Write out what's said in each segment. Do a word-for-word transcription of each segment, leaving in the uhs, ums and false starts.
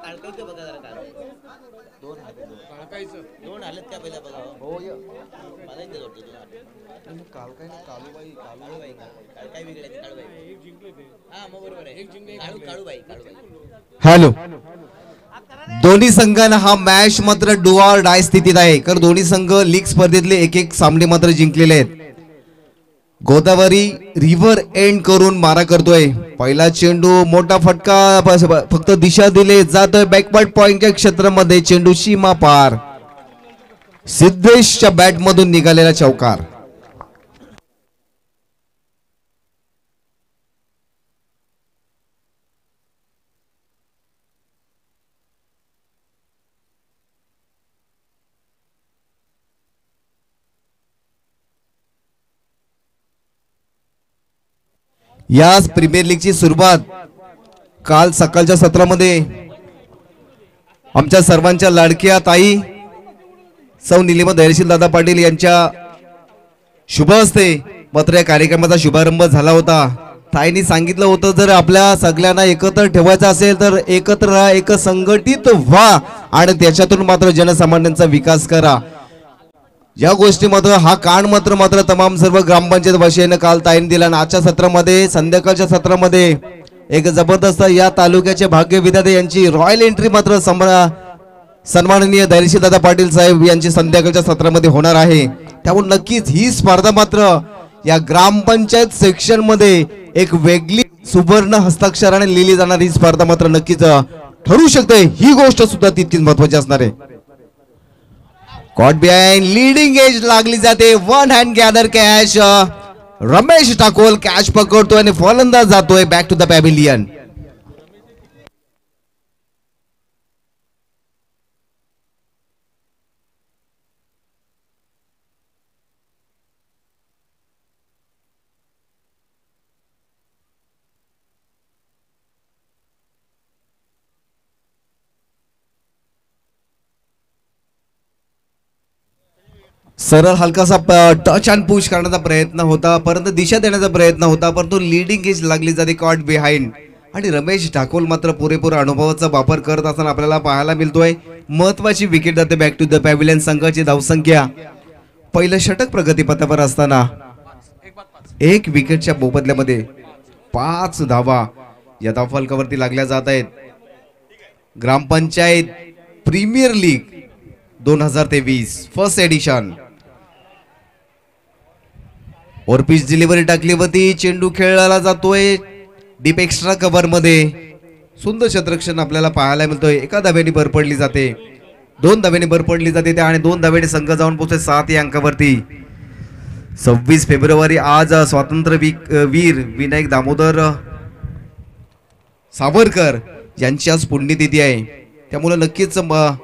काळकाईचं बघा जरा काळकाई दोन काळकाईचं दोन आलेत का पहिला बघा हो मला इथे जोडतो दोन काळकाई काळूबाई काळूबाई काळकाई वेगळे आहेत काळूबाई एक जिंकले ते हा मग बरोबर आहे एक जिंकले काळू काळूबाई काळूबाई. हॅलो, दोन्ही संघांना हा मॅच मात्र डू ऑर डाय स्थितीत आहे, कारण दोन्ही संघ लीग स्पर्धेतले एक एक सामने मात्र जिंकलेले आहेत. गोदावरी रिव्हर एंड करून मारा करतोय. पहिला चेंडू मोठा फटका, फक्त दिशा दिले जातोय बॅकवर्ड पॉइंटच्या क्षेत्रामध्ये. चेंडू सीमा पार, सिद्धेशच्या बॅट मधून निघालेला चौकार. याच प्रीमियर लीगची सुरुवात काल सकाळच्या सत्रामध्ये आमच्या सर्वांच्या लाडक्या ताई सौ निलिमा धैर्यशील दादा पाटील यांच्या शुभ हस्ते मात्र या कार्यक्रमाचा शुभारंभ झाला होता. ताईंनी सांगितलं होतं, जर आपल्या सगळ्यांना एकत्र ठेवायचं असेल तर एकत्र राहा, एक संघटित व्हा आणि त्याच्यातून मात्र जनसामान्यांचा विकास करा. या गोष्टी मात्र हा कान मात्र मात्र तमाम सर्व ग्रामपंचायत वासियांना काल ताईन दिला. आणि आजच्या सत्रामध्ये संध्याकाळच्या सत्रामध्ये एक जबरदस्त या तालुक्याचे भाग्य विधाते यांची रॉयल एंट्री मात्र सन्माननीय धैर्यशील दादा पाटील साहेब यांची संध्याकाळच्या सत्रामध्ये होणार आहे. त्यामुळे नक्कीच ही स्पर्धा मात्र या ग्रामपंचायत सेक्शन मध्ये एक वेगळी सुवर्ण हस्ताक्षराने लिहिली जाणारी स्पर्धा मात्र नक्कीच ठरू शकते. ही गोष्ट सुद्धा तितकीच महत्वाची असणार आहे. कॉट बिहाइंड लीडिंग एज लागली जाते. One hand gather catch. Ramesh Takol catch पकडतोय आणि फलंदाज जातोय बॅक टू द पॅव्हिलियन. सरळ हलकासा टच अँड पुश करण्याचा प्रयत्न होता, परंतु दिशा देण्याचा प्रयत्न होता, परंतु लीडिंग एज लागली जाते कॉट बिहाइंड. आणि रमेश ठाकोल मात्र पुरेपूर अनुभवाचा वापर करत असताना आपल्याला पाहायला मिळतोय. महत्वाची विकेट जाते बॅक टू द पॅव्हिलियन. संघाची धावसंख्या पहिलं षटक प्रगतीपथावर असताना एक विकेटच्या मोबदल्यामध्ये पाच धावा या धावफलकावरती लागल्या जात आहेत. ग्रामपंचायत प्रीमियर लीग दोन हजार तेवीस फर्स्ट एडिशन. और पिच डिलिव्हरी टाकली होती. चेंडू खेळला जातोय डीप एक्स्ट्रा कव्हर मध्ये. सुंदर क्षेत्ररक्षण आपल्याला पाहायला मिळतोय. एका धाव्याने भर पडली जाते, दोन धाव्याने भर पडली जाते त्या आणि दोन धाव्याने संघ जाऊन पोहोचते सात या अंकावरती. सव्वीस फेब्रुवारी आज स्वातंत्र्य वीर विनायक दामोदर सावरकर यांची आज पुण्यतिथी आहे. त्यामुळे नक्कीच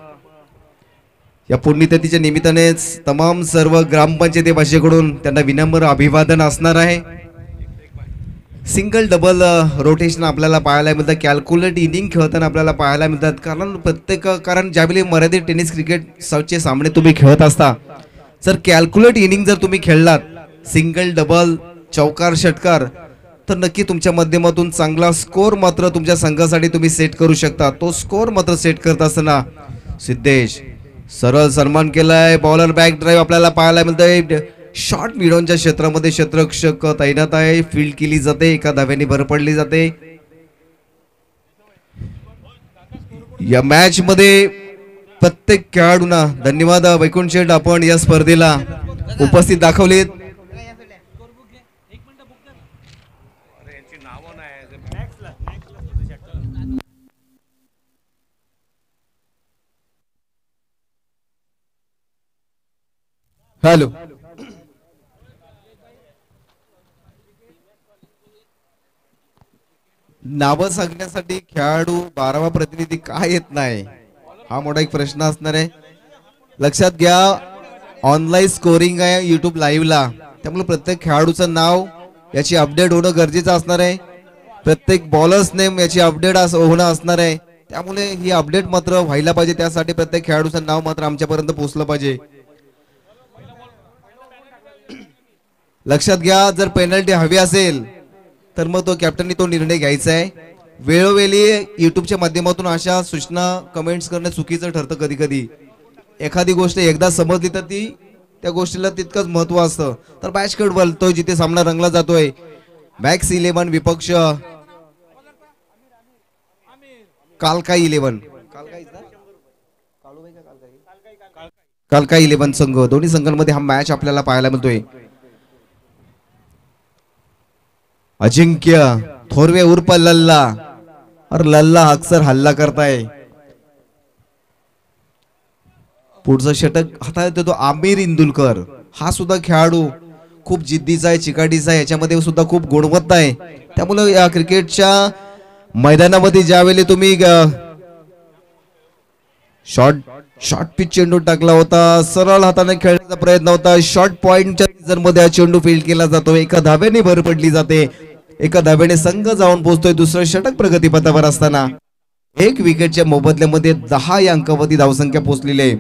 या पुण्यतिथीच्या निमित्तानेच तमाम सर्व ग्रामपंचायती भाषेकडून त्यांना विनम्र अभिवादन असणार आहे. सिंगल डबल रोटेशन आपल्याला पाहायला मिळतं. कॅल्क्युलेट इनिंग खेळताना आपल्याला पाहायला मिळतात. कारण प्रत्येक कारण ज्यावेळी मर्यादित टेनिस क्रिकेटचे सामने तुम्ही खेळत असता, जर कॅल्क्युलेट इनिंग जर तुम्ही खेळलात, सिंगल डबल चौकार षटकार, तर नक्की तुमच्या माध्यमातून चांगला स्कोर मात्र तुमच्या संघासाठी तुम्ही सेट करू शकता. तो स्कोर मात्र सेट करत असताना सिद्धेश सरळ सन्मान केलाय. बॉलर बॅक ड्राईव्ह आपल्याला पाहायला मिळतंय. शॉर्ट मिडॉनच्या क्षेत्रामध्ये क्षेत्ररक्षक तैनात आहे. फील्ड केली जाते, एका धाव्याने भर पडली जाते. या मॅच मध्ये प्रत्येक खेळाडूंना धन्यवाद. वैकुंठ शेठ आपण या स्पर्धेला उपस्थित दाखवलेत. हॅलो, नावं सांगण्यासाठी खेळाडू बारावा प्रतिनिधी काय येत नाही, हा मोठा एक प्रश्न असणार आहे. लक्षात घ्या, ऑनलाईन स्कोरिंग आहे युट्यूब लाईव्हला, त्यामुळे प्रत्येक खेळाडूचं नाव याची अपडेट होणं गरजेचं असणार आहे. प्रत्येक बॉलर्स नेम याची अपडेट होणं असणार आहे. त्यामुळे ही अपडेट मात्र व्हायला पाहिजे. त्यासाठी प्रत्येक खेळाडूचं नाव मात्र आमच्यापर्यंत पोहोचलं पाहिजे. लक्षात घ्या, जर पेनल्टी हवी असेल तर मग तो कॅप्टननी तो निर्णय घ्यायचा आहे. वेळोवेळी युट्यूबच्या माध्यमातून अशा सूचना कमेंट्स करणं चुकीचं ठरतं कधी कधी. एखादी गोष्ट एकदा समजली तर ती त्या गोष्टीला तितकंच महत्व असतं. तर मॅच खेळ बोलतोय जिथे सामना रंगला जातोय. मॅक्स इलेव्हन विपक्ष कालका इलेव्हन. कालका इलेव्हन संघ. दोन्ही संघांमध्ये हा मॅच आपल्याला पाहायला मिळतोय. अजिंक्य थोरवे उर्फ लल्ला और लल्ला अक्सर हल्ला करताय. पुढचं षटक हातात येतो आमिर इंदुलकर. हा सुद्धा खेळाडू खूप जिद्दीचा आहे, चिकाटीचा आहे. याच्यामध्ये सुद्धा खूप गुणवत्ता आहे. त्यामुळे या क्रिकेटच्या मैदानामध्ये ज्यावेळी तुम्ही शॉर्ट शॉर्ट पिच चेंडू टाकला होता, सरळ हाताने खेळण्याचा प्रयत्न होता. शॉर्ट पॉइंटच्या सीझन मध्ये हा चेंडू फील्ड केला जातो. एका धाब्याने भर पडली जाते. एका धाब्याने संघ जाऊन पोहोचतोय. दुसरं षटक प्रगतीपथावर असताना एक विकेटच्या मोबदल्यामध्ये दहा या अंकावरती धावसंख्या पोहोचलेली आहे.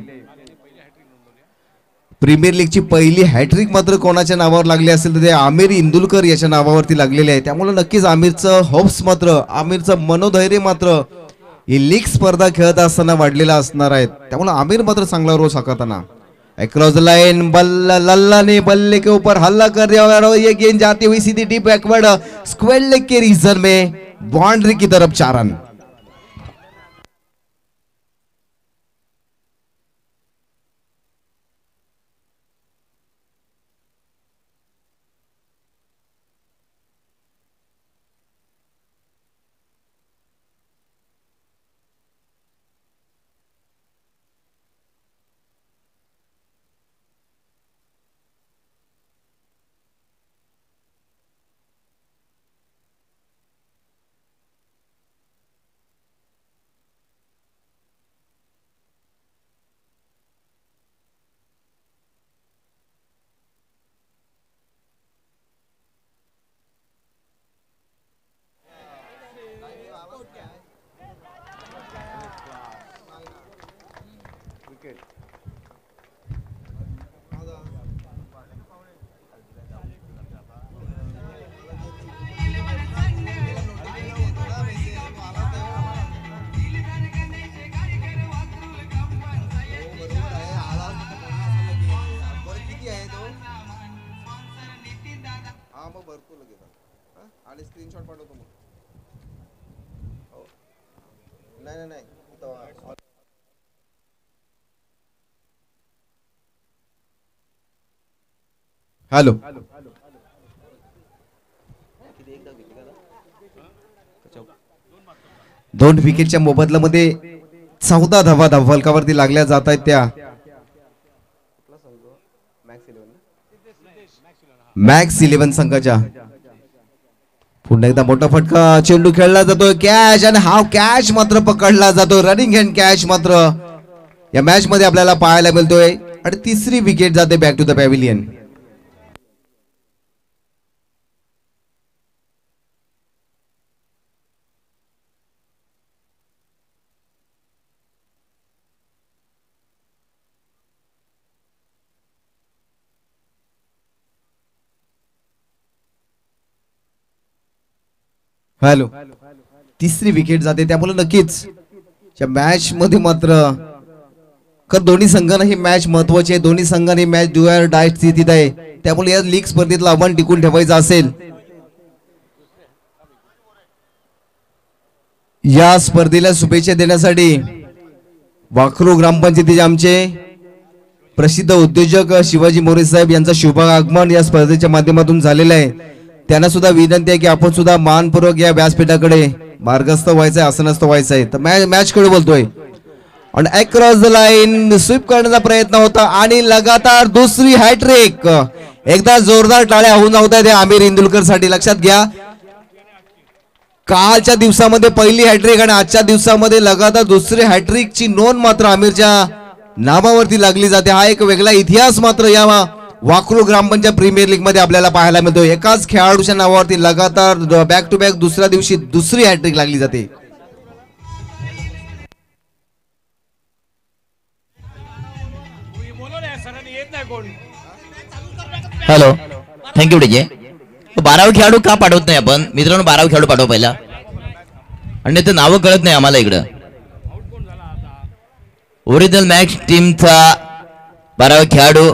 प्रीमियर लीगची पहिली हॅट्रिक मात्र कोणाच्या नावावर लागली असेल तर ते आमिर इंदुलकर याच्या नावावरती लागलेले आहे. त्यामुळे नक्कीच आमिरचं होप्स मात्र, आमिरचं मनोधैर्य मात्र ही लीग स्पर्धा खेळत असताना वाढलेला असणार आहेत. त्यामुळे आमिर मात्र चांगला रोल साकारताना अक्रॉस द लाइन बल्ला लल्ला ने बल्ले के ऊपर हल्ला कर दिया और ये गेंद जाती हुई सीधी डीप बैकवर्ड स्क्वायर लेग के रीजन में बाउंड्री की तरफ चार रन. आणि स्क्रीनशॉट पाठवतो मग. नाही नाही नाही हॅलो. दोन विकेटच्या मोबदल्यामध्ये चौदा धावा धाव फलकावरती लागल्या जात आहेत. त्या मॅक्स इलेव्हन संघाच्या. पुन्हा एकदा मोठा फटका, चेंडू खेळला जातोय, कॅच आणि हा कॅच मात्र पकडला जातो. रनिंग हँड कॅच मात्र या मॅच मध्ये आपल्याला पाहायला मिळतोय. आणि तिसरी विकेट जाते back to the pavilion. Hello. तिसरी विकेट जाते. त्यामुळे नक्कीच या मॅच मध्ये मात्र तर दोन्ही संघांना ही मॅच महत्वाची आहे. दोन्ही संघांनी मॅच डू ऑर डाय स्थितीत आहे. त्यामुळे या लीग स्पर्धेतला आव्हान टिकून ठेवायचं असेल, या स्पर्धेला शुभेच्छा देण्यासाठी वाखरू ग्रामपंचायतीचे आमचे प्रसिद्ध उद्योजक शिवाजी मोरे साहेब यांचा शुभ आगमन या स्पर्धेच्या माध्यमातून झालेलं आहे. त्यांना सुद्धा विनंती आहे की आपण सुद्धा मानपूर्वक या व्यासपीठाकडे मार्गस्थ व्हायचंय, आसनस्थ व्हायचंय. तर मॅच खेळ बोलतोय आणि अक्रॉस द लाईन स्वीप करण्याचा प्रयत्न होता आणि लगातार दुसरी हॅट्रिक. एकदा जोरदार टाळ्या होऊन जात आहेत आमिर इंदुलकर साठी. लक्षात घ्या, कालच्या दिवसामध्ये पहिली हॅट्रिक आणि आजच्या दिवसामध्ये लगातार दुसरी हॅट्रिक ची नोंद मात्र आमिरच्या नावावरती लागली जाते. हा एक वेगळा इतिहास मात्र या वाखरू ग्रामपंचायत प्रीमियर लीग मध्ये आपल्याला पाहायला मिळतो. एकाच खेळाडूच्या नावावरती लगातार बॅक टू बॅक दुसऱ्या दिवशी दुसरी हॅट्रिक लागली जाते. Hello, thank you DJ. बारावा खेळाडू का पाठवत नाही आपण मित्रांनो? बारावा खेळाडू पाठवा पहिला. आणि ते नावं कळत नाही आम्हाला इकडं. ओरिजिनल मॅक्स टीमचा बारावा खेळाडू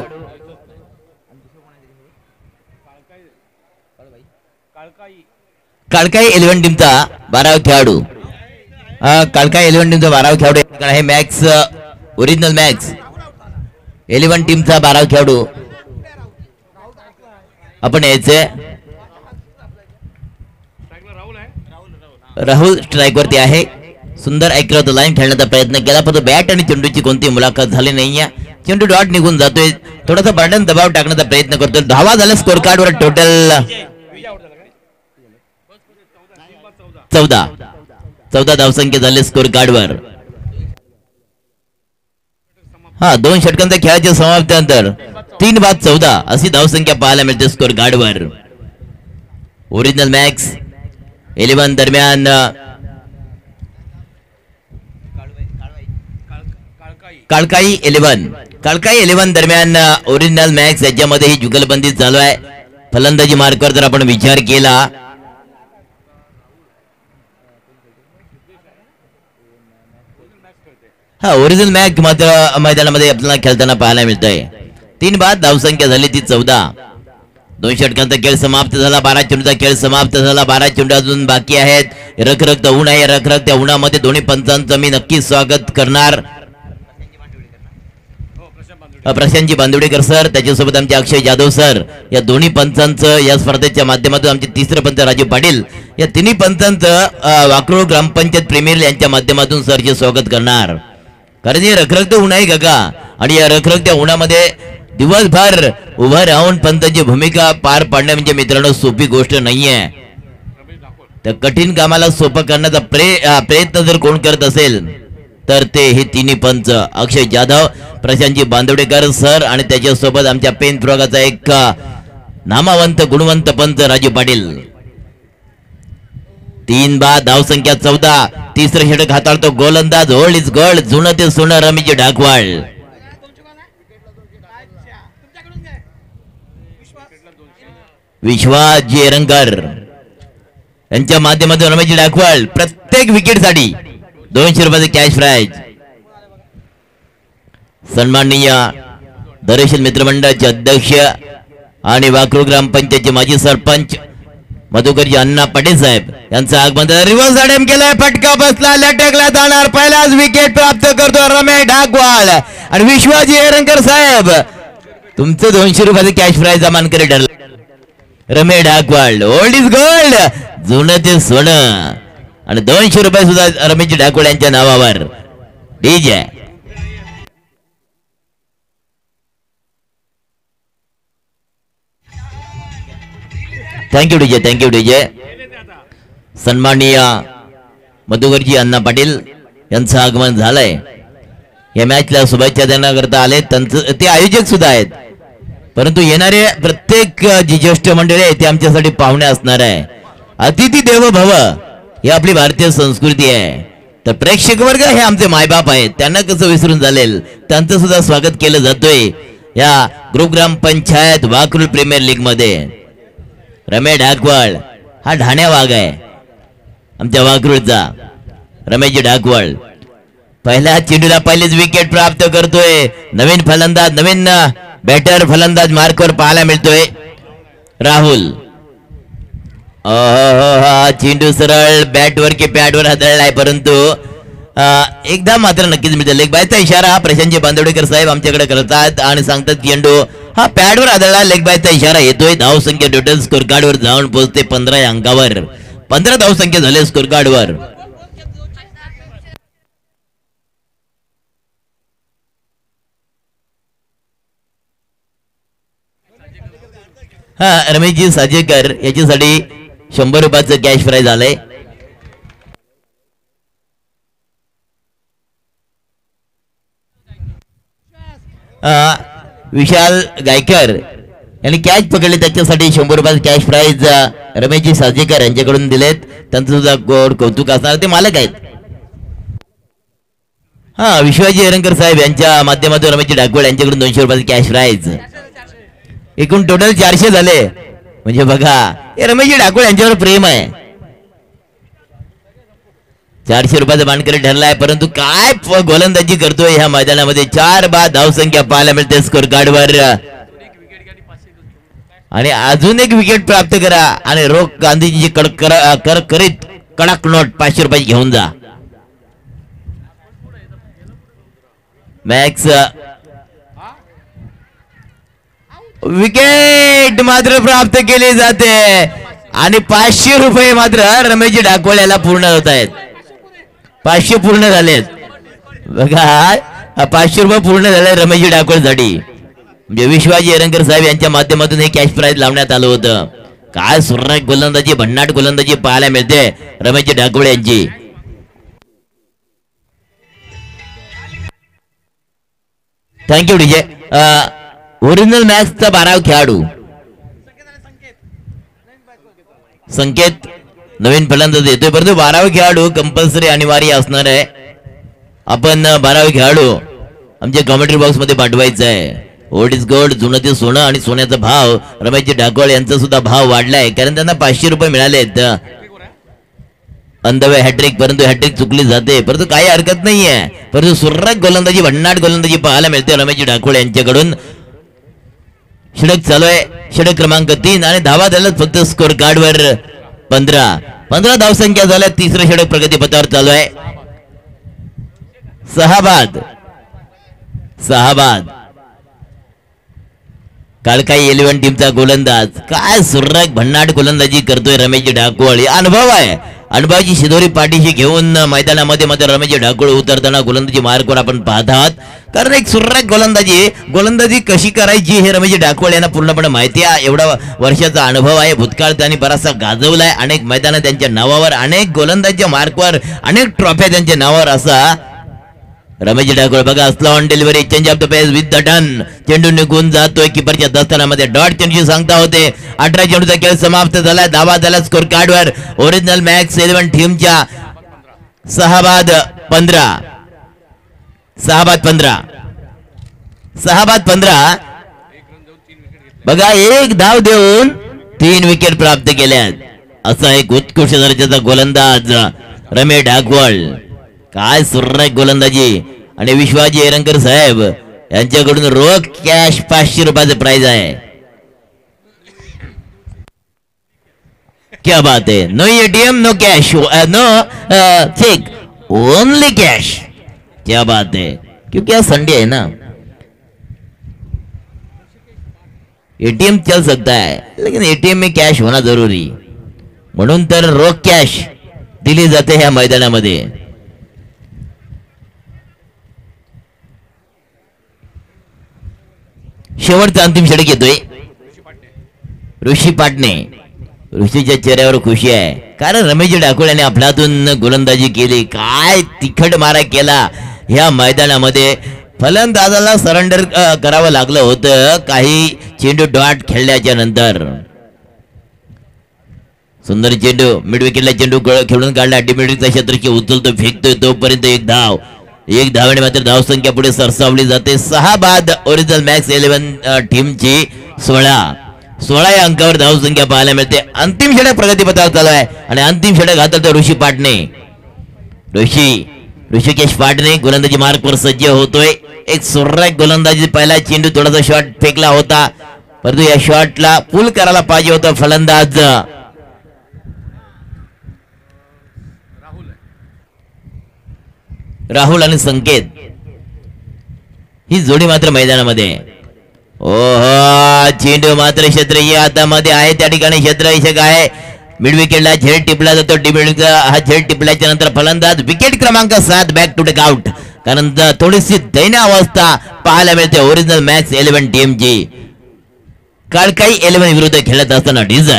काळकाई इलेव्हन टीमचा बारावा खेळाडू काळकाई इलेव्हन टीमचा बारावा खेळाडू आहे. मॅक्स ओरिजिनल मॅक्स इलेव्हन टीमचा बारावा खेळाडू आपण यायचे. राहुल स्ट्राईक वरती आहे. सुंदर ऍक्युरेट लाईन खेळण्याचा प्रयत्न केला परंतु बॅट आणि चेंडूची कोणती मुलाखत झाली नाहीये. चेंडू डॉट निघून जातोय. थोडासा बटन दबाव टाकण्याचा प्रयत्न करतोय. धावा झाला स्कोर कार्ड वर टोटल चौदा चौदा धावसंख्या झाले स्कोर कार्ड वर. हा दोन षटकांच्या खेळाच्या समाप्तीनंतर तीन बाद चौदा अशी धावसंख्या पाहायला मिळते स्कोर कार्ड वर. ओरिजिनल मॅक्स इलेव्हन दरम्यान काळकाई इलेव्हन काळकाई इलेव्हन दरम्यान ओरिजिनल मॅक्स याच्यामध्ये ही जुगलबंदी चालू आहे. फलंदाजी मार्कवर जर आपण विचार केला हा ओरिजिनल मॅच मात्र मैदानामध्ये आपल्याला खेळताना पाहायला मिळतंय. तीन बाद धावसंख्या झाली ती चौदा. दोन षटकांचा खेळ समाप्त झाला. बारा चेंडूचा खेळ समाप्त झाला. बारा चेंडू अजून बाकी आहेत. रखरखत ऊन आहे. रखरखत्या उन्हामध्ये दोन्ही पंचांचं मी नक्की स्वागत करणार. प्रशांतजी बांदवडेकर सर त्याच्यासोबत आमचे अक्षय जाधव सर या दोन्ही पंचांचं या स्पर्धेच्या माध्यमातून आमचे तिसरे पंच राजू पाटील या तिन्ही पंचांचं वाकरोळ ग्रामपंचायत प्रीमियर यांच्या माध्यमातून सरचे स्वागत करणार. कारण हे रखरखत ऊन आहे काका आणि या रखरखत्या उन्हामध्ये दिवसभर उभं राहून पंचांची भूमिका पार पाडणे म्हणजे मित्रांनो सोपी गोष्ट नाहीये. त्या कठीण कामाला सोपं करण्याचा प्रे प्रयत्न जर कोण करत असेल तर ते हे तिन्ही पंच अक्षय जाधव प्रशांतजी बांदवडेकर सर आणि त्याच्यासोबत आमच्या पेन प्रयोगाचा एक नामवंत गुणवंत पंच राजू पाटील. तीन बाद धावसंख्या चौदा. तिसरे षटक हाताळतो गोलंदाज होल्ड इज गोल्ड जुनं ते सोनं रमेश ढाकवाळ. विश्वास एरंकर यांच्या माध्यमातून रमेश ढाकवाळ प्रत्येक विकेट साठी दोनशे रुपयाचे कॅश प्राइज. सन्माननीय दरेशील मित्रमंडळाचे अध्यक्ष आणि वाकरू ग्रामपंचायतचे माजी सरपंच मधुकरजी अण्णा पाटील साहेब यांचं आगमन रिव्हर्स अटेम्प्ट केलाय. फटका बसला. लटकला जाणार. पहिलाच विकेट प्राप्त करतो रमेश ढाकवाळ आणि विश्वाजी एरंकर साहेब तुमचं दोनशे रुपयाचे कॅश प्राइज अमान करे ठरलं. Ramesh Dhakwal old is gold जुनं ते सोनं आणि दोनशे रुपये सुद्धा रमेश ढाकवाळ यांच्या नावावर. DJ thank you DJ thank you DJ. सन्माननीय मधुकरजी अण्णा पाटील यांचं आगमन झालंय. या मॅचला शुभेच्छा देण्याकरता आले. त्यांचं ते आयोजक सुद्धा आहेत परंतु येणारे प्रत्येक जी ज्येष्ठ मंडळी आहे ते आमच्यासाठी पाहुणे असणार आहे. अतिथी देवो भव ही आपली भारतीय संस्कृती आहे. तर प्रेक्षक वर्ग हे आमचे मायबाप आहेत. त्यांना कसं विसरून चालेल. त्यांचं सुद्धा स्वागत केलं जातोय या group gram panchayat Wakrul premier league मध्ये. रमेश ढाकवाळ हा ढाण्या वाघ आहे आमच्या वाकरूळचा. रमेश ढाकवाळ पहिल्या चेंडूला पहिलेच विकेट प्राप्त करतोय. नवीन फलंदाज नवीन बॅटर फलंदाज मार्कवर पाहायला मिळतोय राहुल. चेंडू सरळ बॅटवर की पॅडवर हादळलाय परंतु एकदा मात्र नक्कीच मिळतं. लेग बायचा इशारा हा प्रशांतजी बांदवडेकर साहेब आमच्याकडे करतात आणि सांगतात चेंडू हा पॅडवर आदळला. लेग बायचा इशारा येतोय. धाव संख्या टोटल स्कोर कार्ड वर जाऊन पोहोचते पंधरा या अंकावर. पंधरा धाव संख्या झाले स्कोर कार्ड वर. हा रमेशजी साजेकर याच्यासाठी शंभर रुपयाचं कॅश प्राइज आलंय. विशाल गायकर यांनी कॅच पकडले त्याच्यासाठी शंभर रुपयाचं कॅश प्राइज रमेशजी साजेकर यांच्याकडून दिलेत. त्यांचं सुद्धा गोड कौतुक असणार. ते मालक आहेत. हा विश्वाजी एरंकर साहेब यांच्या माध्यमातून रमेशजी ढाकवाळ यांच्याकडून दोनशे रुपयाचं कॅश प्राइज. एकूण टोटल चारशे झाले. म्हणजे बघा हे रमेशजी ढाकवाळ यांच्यावर प्रेम आहे. चारशे रुपयाचा मानकरी ठरलाय, परंतु काय प- गोलंदाजी करतोय ह्या मैदानामध्ये. चार बाद धावसंख्या पाहायला मिळते स्कोर कार्डवर आणि अजून एक विकेट प्राप्त करा आणि रोख गांधीजीची कडक कर- कर करीत कडक नोट पाचशे रुपये घेऊन जा. मॅक्स विकेट मात्र प्राप्त केली जाते आणि पाचशे रुपये मात्र रमेशजी ढाकवळ याला पूर्ण होत आहेत. पाचशे पूर्ण झालेत बघा, पाचशे रुपये पूर्ण झाले रमेशजी ढाकवळसाठी. म्हणजे विश्वाजी एरंकर साहेब यांच्या माध्यमातून हे कॅश प्राइज लावण्यात आलं होतं. काय सुरेख गोलंदाजी, भन्नाट गोलंदाजी पाहायला मिळते रमेशजी ढाकवळ यांची. Thank you DJ. ओरिजिनल मॅचचा बाराव खेळाडू संकेत नवीन फलंदाज येतोय, परंतु बारावा खेळाडू कंपल्सरी अनिवार्य असणार आहे. आपण बारावा खेळाडू आमच्या कमेंट्री बॉक्स मध्ये पाठवायचा आहे. ओल्ड इज गोल्ड, जुनं ते सोनं आणि सोन्याचा भाव रमेशजी ढाकवळ यांचा सुद्धा भाव वाढलाय, कारण त्यांना पाचशे रुपये मिळालेत. अंधवे हॅट्रिक, परंतु हॅट्रिक चुकली जाते, परंतु काही हरकत नाहीये. परंतु सुरेख गोलंदाजी, भन्नाट गोलंदाजी पाहायला मिळते रमेशजी ढाकवळ यांच्याकडून. षटक चालू आहे, षटक क्रमांक तीन आणि धावा झाल्यात फक्त स्कोर कार्डवर पंधरा पंधरा धावसंख्या झाल्या. तिसरं षटक प्रगतीपथावर चालू आहे. सहा बाद सहा बाद काळकाई इलेव्हन टीमचा गोलंदाज. काय सुरेख भन्नाट गोलंदाजी करतोय रमेशजी ढाकवळ. अनुभव आहे, अनुभवाची शिदोरी पाठीशी घेऊन मैदानामध्ये मध्ये रमेशजी ढाकवळ उतरताना गोलंदाजी मार्कवर आपण पाहत आहात. कारण एक सुरेख गोलंदाजी गोलंदाजी कशी करायची हे रमेशजी ढाकवळ यांना पूर्णपणे माहिती आहे. एवढा वर्षाचा अनुभव आहे, भूतकाळ त्यांनी बराचसा गाजवलाय. अनेक मैदानं त्यांच्या नावावर, अनेक गोलंदाजीच्या मार्कवर, अनेक ट्रॉफ्या त्यांच्या नावावर असा रमेशजी ढाकवळ. बघा, slow on delivery, change of the pace with the turn. चेंडू निघून जातोय किपरच्या दस्तानामध्ये. डॉट चेंडूची सांगता होते. अठरा चेंडूचा खेळ समाप्त झाला. धावा झाला स्कोर कार्डवर ओरिजिनल मॅक्स इलेव्हन टीमच्या सहा बाद पंधरा सहा बाद पंधरा सहा बाद पंधरा बघा, एक धाव देऊन तीन विकेट प्राप्त केल्यात. असा एक उत्कृष्ट दर्जाचा गोलंदाज रमेश ढाकवळ. काय सुरेख गोलंदाजी. आणि विश्वाजी एरंकर साहेब यांच्याकडून रोख कॅश पाचशे रुपयाचे प्राइज आहे. क्या बात है. No ATM, no cash, no cheque, only cash. क्या बात है. क्योंकि आज संडे है ना, एटीएम चल सकता है लेकिन एटीएम में कैश होना जरूरी, म्हणून तर रोख कॅश दिली जाते ह्या मैदानामध्ये. शेवटचा अंतिम षटक येतोय. ऋषी पाटणे. ऋषीच्या चेहऱ्यावर खुशी आहे, कारण रमेशजी ढाकवळ यांनी आपल्यातून गोलंदाजी केली. काय तिखट मारा केला ह्या मैदानामध्ये. फलंदाजाला सरेंडर करावं लागलं होतं काही चेंडू डॉट खेळल्याच्या नंतर. सुंदर चेंडू, मिड विकेटला चेंडू खेळून काढला. डिमिडचा क्षेत्रकी उचलतो, फेकतोय, तोपर्यंत एक धाव. एक धावाने मात्र धावसंख्या पुढे सरसावली जाते. सहा बाद ओरिजिनल मॅक्स इलेव्हन टीमची सोळा सोळा या अंकावर धावसंख्या पाहायला मिळते. अंतिम षटक प्रगतीपथावर चालू आहे आणि अंतिम षटक हातात ऋषी पाटणे. ऋषी ऋषिकेश पाटणे गोलंदाजी मार्कवर सज्ज होतोय. एक सुरेख गोलंदाजी. पहिला चेंडू थोडासा शॉट फेकला होता, परंतु या शॉटला पुल करायला पाहिजे होता फलंदाज. राहुल आणि संकेत ही जोडी मात्र मैदानामध्ये. ओहो, चेंडू मात्र क्षेत्रीय हातामध्ये आहे. त्या ठिकाणी क्षेत्ररक्षक आहे. मिड विकेटला झेड टिपला जातो. डिमिडचा हा झेड टिपल्याच्या नंतर फलंदाज. विकेट क्रमांक सात बॅक टू टेक आउट. कारण थोडीशी दैन्य अवस्था पाहायला मिळते ओरिजिनल मॅक्स इलेव्हन टीमची. काळकाई इलेव्हन विरुद्ध खेळत असताना DJ.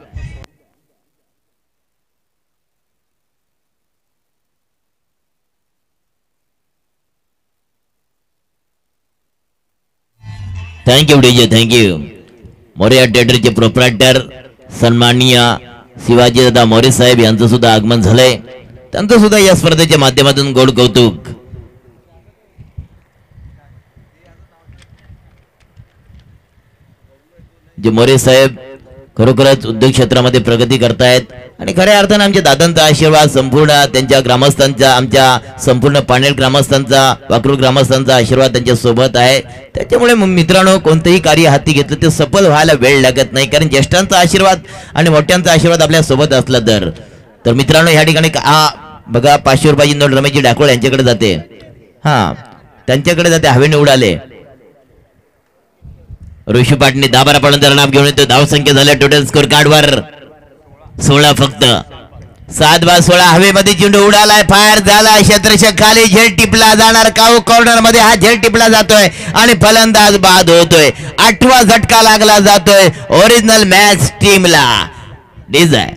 Thank you DJ, thank you. More थिएटरचे प्रोप्रायटर सन्माननीय शिवाजी दादा मोरे साहेब यांचं सुद्धा आगमन झालंय. त्यांचं सुद्धा या स्पर्धेच्या माध्यमातून गोड कौतुक. जे मोरे साहेब खरोखरच उद्योग क्षेत्रामध्ये प्रगती करतायत आणि खऱ्या अर्थानं आमच्या दादांचा आशीर्वाद संपूर्ण त्यांच्या ग्रामस्थांचा आमच्या संपूर्ण पाणेल ग्रामस्थांचा वाकरूर ग्रामस्थांचा आशीर्वाद त्यांच्या सोबत आहे. त्याच्यामुळे मित्रांनो कोणतेही कार्य हाती घेतलं ते सफल व्हायला वेळ लागत नाही, कारण ज्येष्ठांचा आशीर्वाद आणि मोठ्यांचा आशीर्वाद आपल्या सोबत असला तर तर मित्रांनो ह्या ठिकाणी हा बघा पाचशे रुपयाची नोट रमेशजी डाकोळ यांच्याकडे जाते. हा त्यांच्याकडे जाते, हवेने उडाले. ऋषी पाटणी दहा बारा पडून नाव घेऊन येतो. धावसंख्या झाल्या टोटल स्कोर कार्डवर सोळा, फक्त सात बा सोळा. हवेमध्ये चेंडू उडालाय, फायर झाला, क्षेत्ररक्षक खाली, झेल टिपला जाणार. काऊ कॉर्नर मध्ये हा झेल टिपला जातोय आणि फलंदाज बाद होतोय. आठवा झटका लागला जातोय ओरिजिनल मॅच टीमला. डिझाय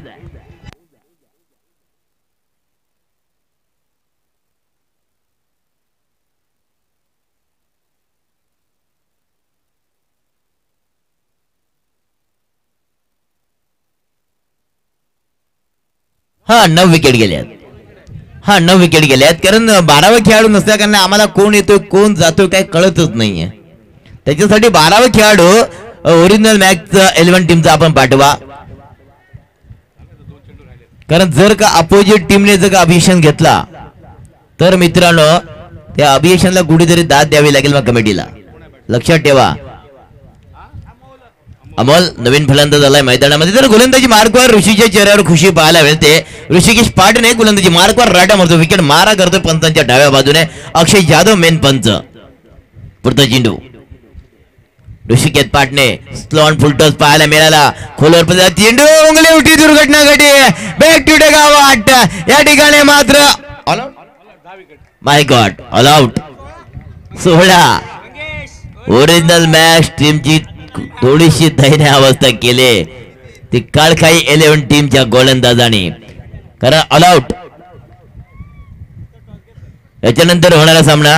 हा नऊ विकेट गेल्यात. हा नऊ विकेट गेल्यात कारण बारावा खेळाडू नसल्या कारण आम्हाला कोण येतोय कोण जातोय काय कळतच नाहीये. त्याच्यासाठी बारावा खेळाडू ओरिजिनल मॅच इलेव्हन टीमचा आपण पाठवा, कारण जर का अपोजिट टीमने जर का अभिषेक घेतला तर मित्रांनो त्या अभिषेकला कुठेतरी दाद द्यावी लागेल मग कमिटीला. लक्षात ठेवा. अमोल नवीन फलंदाज झालाय मैदानामध्ये, तर गोलंदाजी मार्कवर ऋषीच्या चेहऱ्यावर खुशी पाहायला मिळते. ऋषिकेश पाटणे गोलंदाजी मार्कवर राडा मारतो, विकेट मारा करतोय पंचांच्या डाव्या बाजूने. अक्षय जाधव मेन पंच. पुढचा चेंडू Rishikesh Patne slow on full toss पाहायला मिळाला. खोलवर चेंडू उंगली उठी, दुर्घटना घडली. Back to take out. या ठिकाणी मात्र माय गॉड ऑल आउट. सोळा. ओरिजिनल मॅच टीमची थोडीशी दयनीय अवस्था केली ती काळखाई इलेव्हन टीमच्या गोलंदाजाने, कारण ऑल आउट. याच्यानंतर होणारा सामना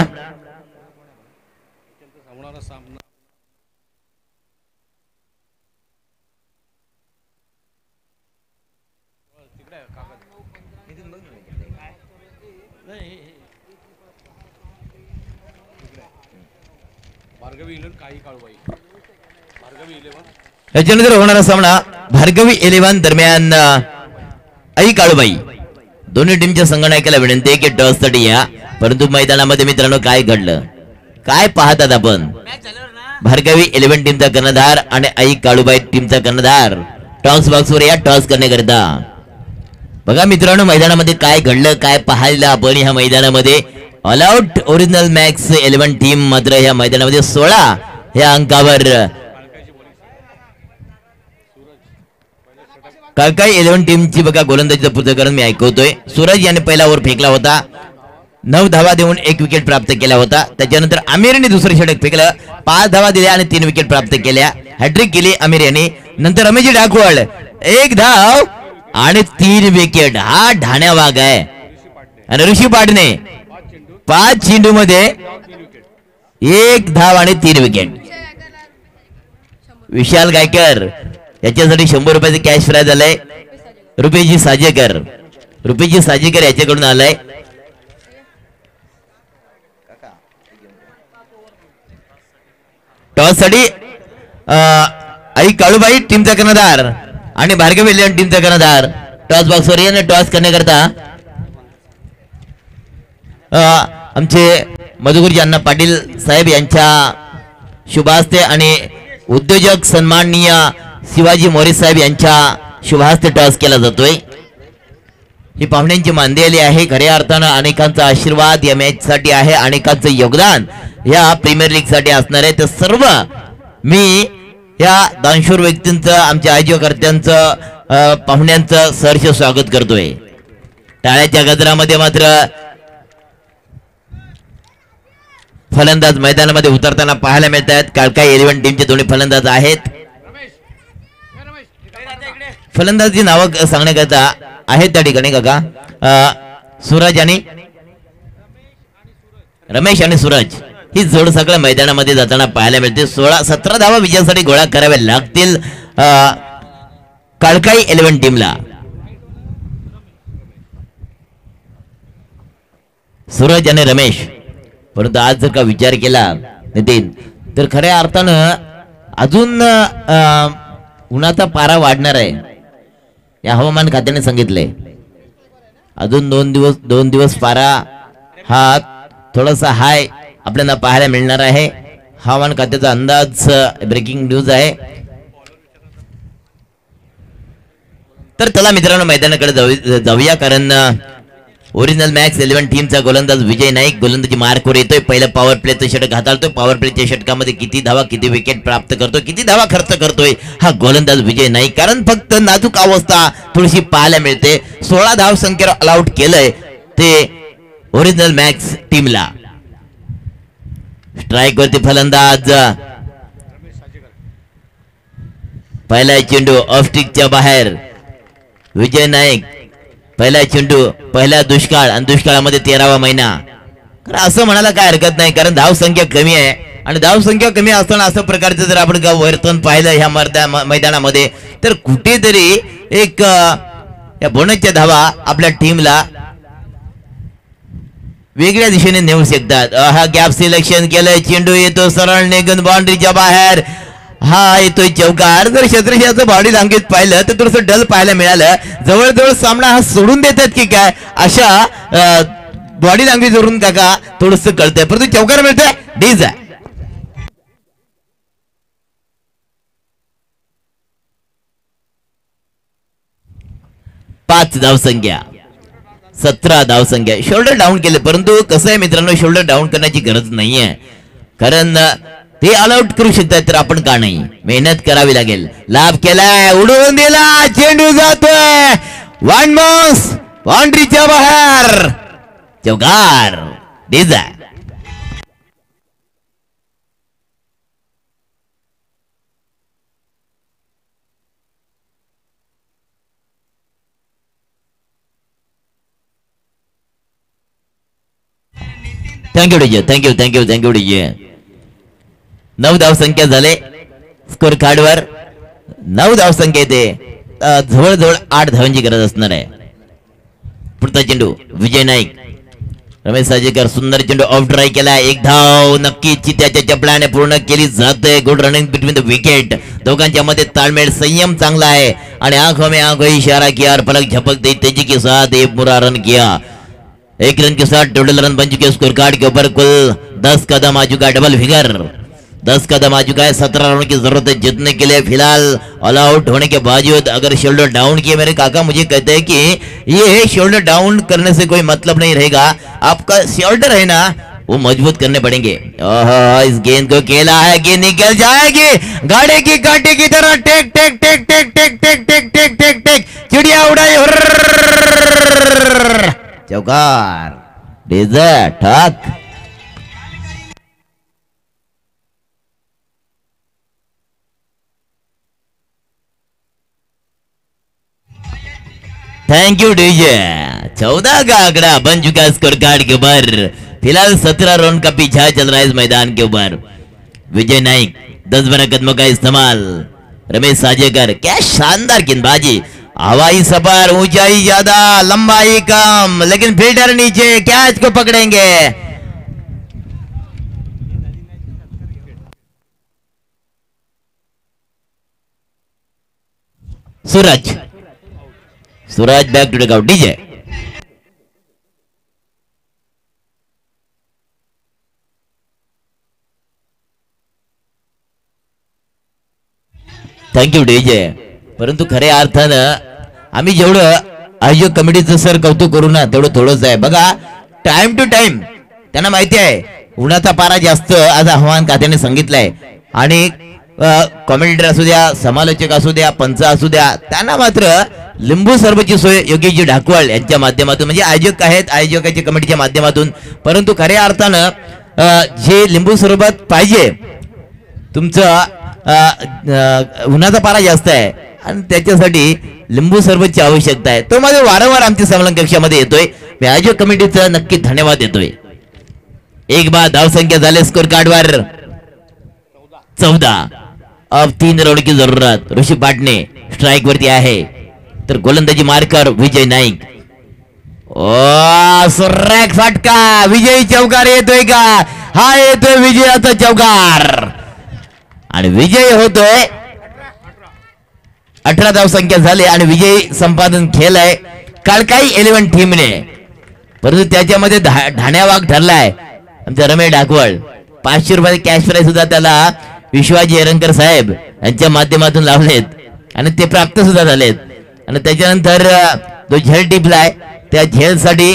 याच्यानंतर होणारा सामना भार्गवी इलेव्हन दरम्यान आई काळूबाई. दोन्ही टीमच्या संघनायकाला विनंती आहे की टॉस साठी या, परंतु मैदानामध्ये मित्रांनो काय घडलं काय पाहतात आपण. भार्गवी इलेव्हन टीमचा कर्णधार आणि आई काळूबाई टीमचा कर्णधार टॉस बॉक्सवर या टॉस करण्याकरिता. बघा मित्रांनो मैदानामध्ये काय घडलं काय पाहायला आपण ह्या मैदानामध्ये. All out original Max eleven team मात्र ह्या मैदानामध्ये सोळा ह्या अंकावर काळकाई इलेव्हन टीमची बघा गोलंदाजीचं पृथक्करण मी ऐकवतोय. सूरज याने पहिला ओव्हर फेकला होता, नऊ धावा देऊन एक विकेट प्राप्त केला होता. त्याच्यानंतर आमिरने दुसरे षटक फेकलं, पाच धावा दिल्या आणि तीन विकेट प्राप्त केल्या. हॅट्रिक केली आमिर यांनी. नंतर रमेश डाकवळ एक धाव आणि तीन विकेट. हा ढाण्या वाघ आहे. आणि ऋषी पाटणे पाच चेंडू मध्ये एक धाव आणि तीन विकेट. विशाल गायकर याच्यासाठी शंभर रुपयाचे कॅश प्राइज आलाय. रुपेशजी साजेकर रुपेशजी साजेकर याच्याकडून आलाय. टॉस साठी आई काळूबाई टीमचा कर्णधार आणि भार्गवी इलेव्हन टीमचा कर्णधार टॉस बॉक्सवर येणे टॉस करण्याकरता आमचे मधुगुरुजी अण्णा पाटील साहेब यांच्या शुभास्ते आणि उद्योजक सन्माननीय शिवाजी मोरे साहेब यांच्या शुभास्ते टॉस केला जातोय. ही पाहुण्यांची मानदेली आहे. खऱ्या अर्थानं अनेकांचा आशीर्वाद या मॅच साठी आहे, अनेकांचं योगदान या प्रीमियर लीग साठी असणार आहे. तर सर्व मी या दानशूर व्यक्तींचं आमच्या आयोजकर्त्यांचं पाहुण्यांचं सहर्ष स्वागत करतोय. टाळ्याच्या गजरामध्ये मात्र फलंदाज मैदानामध्ये उतरताना पाहायला मिळत आहेत. काळकाई इलेव्हन टीमचे दोन्ही फलंदाज आहेत. फलंदाजी नावं सांगण्याकरता आहेत त्या ठिकाणी काका सूरज आणि रमेश आणि सूरज ही जोड सगळं मैदानामध्ये जाताना पाहायला मिळते. सोळा सतरा धावा विजयासाठी गोळा कराव्या लागतील काळकाई इलेव्हन टीमला. सूरज आणि रमेश. परंतु आज जर का विचार केला नितीन तर खऱ्या अर्थानं अजून उन्हाचा पारा वाढणार आहे या हवामान खात्याने सांगितलंय. अजून दोन दिवस दोन दिवस पारा हा थोडासा हाय आपल्याला पाहायला मिळणार आहे. हवामान खात्याचा अंदाज ब्रेकिंग न्यूज आहे. तर चला मित्रांनो मैदानाकडे जाऊ जाऊया कारण ओरिजिनल मॅक्स इलेव्हन टीमचा गोलंदाज विजय नाईक गोलंदाजी मार्कवर येतोय. पहिलं पॉवर प्लेचं षटक हाताळतोय. पॉवर प्लेच्या षटकामध्ये किती धावा किती विकेट प्राप्त करतोय किती धावा खर्च करतोय हा गोलंदाज विजय नाईक. कारण फक्त नाजूक अवस्था थोडीशी पाहायला मिळते. सोळा धाव संख्येवर ऑलआउट केलंय ते ओरिजिनल मॅक्स टीमला. स्ट्राईक वरती फलंदाज पहिला चेंडू ऑफ स्टिकच्या बाहेर. विजय नाईक पहिला चेंडू पहिला दुष्काळ आणि दुष्काळामध्ये तेरावा महिना. असं म्हणायला काय हरकत नाही कारण धाव संख्या कमी आहे आणि धाव संख्या कमी असताना असं प्रकारचं जर आपण वर्तन पाहिलं ह्या मैदानामध्ये तर कुठेतरी एक या बोनसच्या धावा आपल्या टीमला वेगळ्या दिशेने नेऊ शकतात. हा गॅप सिलेक्शन केलंय. चेंडू येतो सरळ निघून बाउंड्रीच्या बाहेर. हा येतोय चौकार. जर क्षेत्रक्षाचं बॉडी लँग्वेज पाहिलं तर थोडस डल पाहायला मिळालं. जवळजवळ सामना हा सोडून देतात की काय अशा बॉडी लँग्वेज वरून काका थोडस कळतंय. परंतु चौकार मिळतोय. डीज आहे. पाच धावसंख्या सतरा धावसंख्या. शोल्डर डाऊन केले परंतु कसं आहे मित्रांनो शोल्डर डाऊन करण्याची गरज नाहीये कारण ते ऑल आउट करू शकतात तर आपण का नाही. मेहनत करावी लागेल. लाभ केलाय उडवून दिला. चेंडू जातोय वन बाउन्स बाउंड्रीच्या बाहेर. चौकार. डीज आहे. Thank you DJ thank you thank you thank you DJ. नऊ धाव संख्या झाले स्कोर कार्डवर. नऊ धाव संख्या येते. जवळजवळ आठ धावांची गरज असणार आहे. पुढचा चेंडू विजय नाईक. रमेश साजेकर सुंदर चेंडू ऑफ ड्राय केला. एक धाव नक्कीच त्याच्या चपलाने पूर्ण केली जाते. Good running between the wicket. दोघांच्या मध्ये ताळमेळ संयम चांगला आहे आणि आंखों में आंखों इशारा किया और पलक झपक दी तेजी के साथ एक बुरा रन किया. एक रन के साथ टोटल रन बन चुके स्कोर कार्ड के ऊपर. कुल दस कदम आ चुका है. डबल फिगर दस कदम आ चुका है. सत्रह रन की जरूरत है जीतने के लिए. फिलहाल ऑल आउट होने के बावजूद अगर शोल्डर डाउन किए मेरे काका मुझे कहते हैं कि ये शोल्डर डाउन करने से कोई मतलब नहीं रहेगा. आपका शोल्डर है ना वो मजबूत करने पड़ेंगे. ओहो इस गेंद को खेला है. गेंद निकल जाएगी गाड़ी की कांटे की तरह. टेक टेक टेक टेक टेक टेक टेक टेक टेक टेक चिड़िया उड़ाई. चौकार. डीजे ठक. Thank you DJ. चौदह का आंकड़ा बन चुका स्कोर कार्ड के ऊपर. फिलहाल सत्रह रन का पीछा चल रहा है इस मैदान के ऊपर. विजय नाइक दस बारह कदमों का इस्तेमाल. रमेश साजेकर क्या शानदार गेंदबाजी. हवाई सफर ऊंचाई ज्यादा लंबाई कम लेकिन फील्डर नीचे कैच को पकड़ेंगे. Suraj Suraj back to take out. DJ thank you DJ. परंतु खऱ्या अर्थानं आम्ही जेवढं आयोजक कमिटीचं सर कौतुक करू ना तेवढं थोडंच आहे. बघा टाइम टू टाइम त्यांना माहिती आहे उन्हाचा पारा जास्त आज हवामान खात्याने सांगितलंय आणि कॉमेंटेटर असू द्या समालोचक असू द्या पंच असू द्या त्यांना मात्र लिंबू सरबतची सोय योगेशजी ढाकवाळ यांच्या माध्यमातून म्हणजे आयोजक आहेत आयोजकाच्या कमिटीच्या माध्यमातून. परंतु खऱ्या अर्थानं जे लिंबू सरबत पाहिजे तुमचं उन्हाचा पारा जास्त आहे आणि त्याच्यासाठी लिंबू सरबतची आवश्यकता आहे. तो माझ्या वारंवार आमच्या संमेलन कक्षामध्ये येतोय. मी आयोजक कमिटीचं नक्की धन्यवाद देतोय. एक बाद धावसंख्या झाले स्कोर कार्डवर चौदा. अब तीन रन की जरूरत. ऋषी पाटणे स्ट्राइक वरती आहे तर गोलंदाजी मार्कर विजय नाईक. ओ सुरेख फटका. विजयी चौकार येतोय का. हा येतोय विजयाचा चौकार आणि विजय होतोय अठरा धाव संख्या झाली आणि विजय संपादन केलंय काळकाई इलेव्हन टीमने. परंतु त्याच्यामध्ये ढाण्या वाघ ठरलाय आमचा रमेश डाकवळ. पाचशे रुपये कॅश प्राइज सुद्धा त्याला विश्वाजी एरंकर साहेब यांच्या माध्यमातून लावलेत आणि ते प्राप्त सुद्धा झालेत. आणि त्याच्यानंतर तो झेल टिपलाय त्या झेलसाठी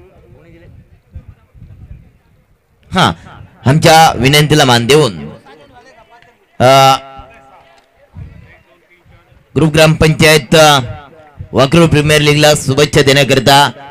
हा आमच्या विनंतीला मान देऊन ग्रुप ग्रामपंचायत वाकरू प्रीमियर लीगला शुभेच्छा देण्याकरिता